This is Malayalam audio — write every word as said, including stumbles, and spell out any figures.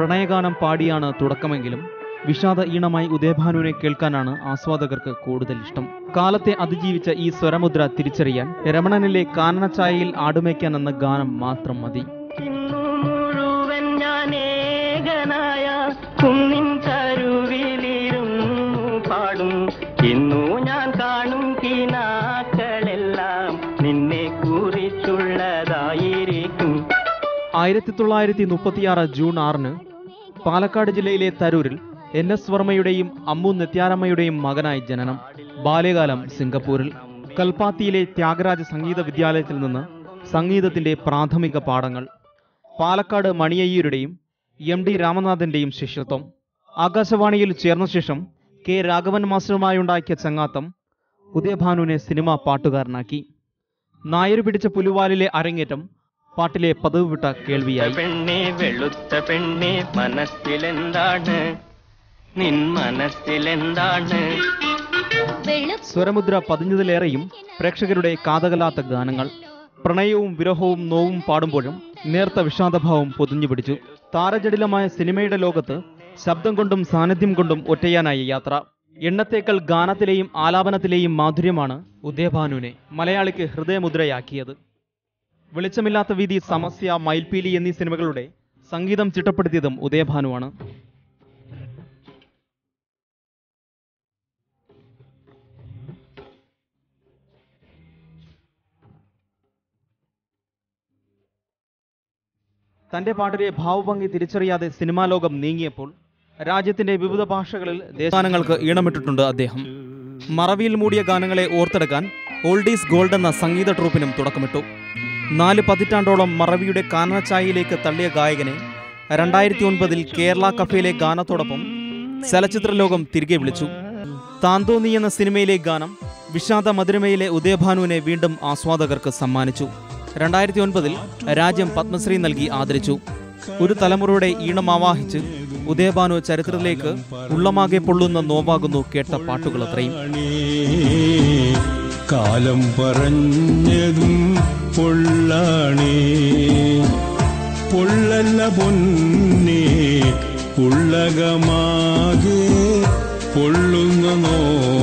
പ്രണയഗാനം പാടിയാണ് തുടക്കമെങ്കിലും വിഷാദ ഈണമായി ഉദയഭാനുവിനെ കേൾക്കാനാണ് ആസ്വാദകർക്ക് കൂടുതൽ ഇഷ്ടം. കാലത്തെ അതിജീവിച്ച ഈ സ്വരമുദ്ര തിരിച്ചറിയാൻ രമണനിലെ കാനനച്ചായയിൽ ആടുമേക്കാൻ എന്ന ഗാനം മാത്രം മതി. ആയിരത്തി തൊള്ളായിരത്തി മുപ്പത്തിയാറ് ജൂൺ ആറിന് പാലക്കാട് ജില്ലയിലെ തരൂരിൽ എൻ എസ് വർമ്മയുടെയും അമ്മു നെത്യാരമ്മയുടെയും മകനായി ജനനം. ബാല്യകാലം സിംഗപ്പൂരിൽ. കൽപ്പാത്തിയിലെ ത്യാഗരാജ സംഗീത വിദ്യാലയത്തിൽ നിന്ന് സംഗീതത്തിന്റെ പ്രാഥമിക പാഠങ്ങൾ. പാലക്കാട് മണിയയ്യരുടെയും എം ഡി രാമനാഥന്റെയും ശിഷ്യത്വം. ആകാശവാണിയിൽ ചേർന്ന ശേഷം കെ രാഘവൻ മാസ്റ്ററുമായുണ്ടാക്കിയ ചങ്ങാത്തം ഉദയഭാനുവിനെ സിനിമാ പാട്ടുകാരനാക്കി. നായരു പിടിച്ച പുലുവാലിലെ അരങ്ങേറ്റം പാട്ടിലെ പതിവ് വിട്ട കേൾവിയായി. പെണ്ണേ വെളുത്ത പെണ്ണേ മനസ്സിലെന്താണ്, നിൻ മനസ്സിലെന്താണ്. സ്വരമുദ്ര പതിഞ്ഞതിലേറെയും പ്രേക്ഷകരുടെ കാതകലാത്ത ഗാനങ്ങൾ. പ്രണയവും വിരഹവും നോവും പാടുമ്പോഴും നേർത്ത വിഷാദഭാവം പൊതിഞ്ഞു പിടിച്ചു. താരജടിലമായ സിനിമയുടെ ലോകത്ത് ശബ്ദം കൊണ്ടും സാന്നിധ്യം കൊണ്ടും ഒറ്റയാനായ യാത്ര. എണ്ണത്തേക്കൽ ഗാനത്തിലെയും ആലാപനത്തിലെയും മാധുര്യമാണ് ഉദയഭാനുവിനെ മലയാളിക്ക് ഹൃദയമുദ്രയാക്കിയത്. വെളിച്ചമില്ലാത്ത വീതി, സമസ്യ, മയിൽപീലി എന്നീ സിനിമകളുടെ സംഗീതം ചിട്ടപ്പെടുത്തിയതും ഉദയഭാനുവാണ്. തന്റെ പാട്ടിലെ ഭാവഭംഗി തിരിച്ചറിയാതെ സിനിമാ ലോകം നീങ്ങിയപ്പോൾ രാജ്യത്തിന്റെ വിവിധ ഭാഷകളിൽ ദേശഗാനങ്ങൾക്ക് ഈണമിട്ടിട്ടുണ്ട് അദ്ദേഹം. മറവിയിൽ മൂടിയ ഗാനങ്ങളെ ഓർത്തെടുക്കാൻ ഓൾഡീസ് ഗോൾഡ് എന്ന സംഗീത ട്രൂപ്പിനും തുടക്കമിട്ടു. നാല് പതിറ്റാണ്ടോളം മറവിയുടെ കാനനച്ചായയിലേക്ക് തള്ളിയ ഗായകനെ രണ്ടായിരത്തി ഒൻപതിൽ കേരള കഫേയിലെ ഗാനത്തോടൊപ്പം ചലച്ചിത്ര ലോകം തിരികെ വിളിച്ചു. താന്തോന്നി എന്ന സിനിമയിലെ ഗാനം വിഷാദ മധുരമയിലെ ഉദയഭാനുവിനെ വീണ്ടും ആസ്വാദകർക്ക് സമ്മാനിച്ചു. രണ്ടായിരത്തി ഒൻപതിൽ രാജ്യം പത്മശ്രീ നൽകി ആദരിച്ചു. ഒരു തലമുറയുടെ ഈണം ആവാഹിച്ച് ഉദയഭാനു ചരിത്രത്തിലേക്ക് ഉള്ളമാകെ പൊള്ളുന്ന നോവാകുന്നു കേട്ട പാട്ടുകൾ അത്രയും. കാലം പറഞ്ഞതും പൊള്ളാണേ, പൊള്ളല്ല പൊന്നേ, ഉള്ളകമാകെ പൊള്ളുന്ന നോ